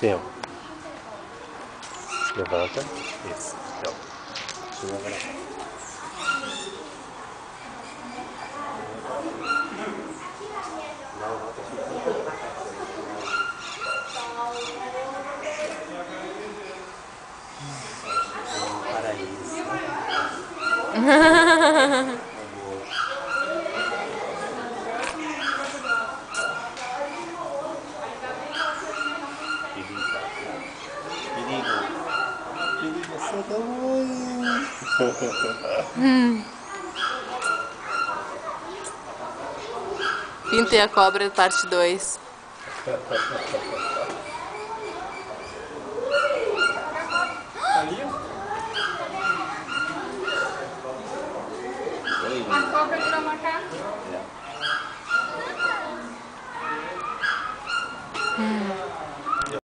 Tempo. Levanta. Isso. Então. Chega agora. Paraíso. Perigo, você dá oi. Pinta e a Cobra, parte 2.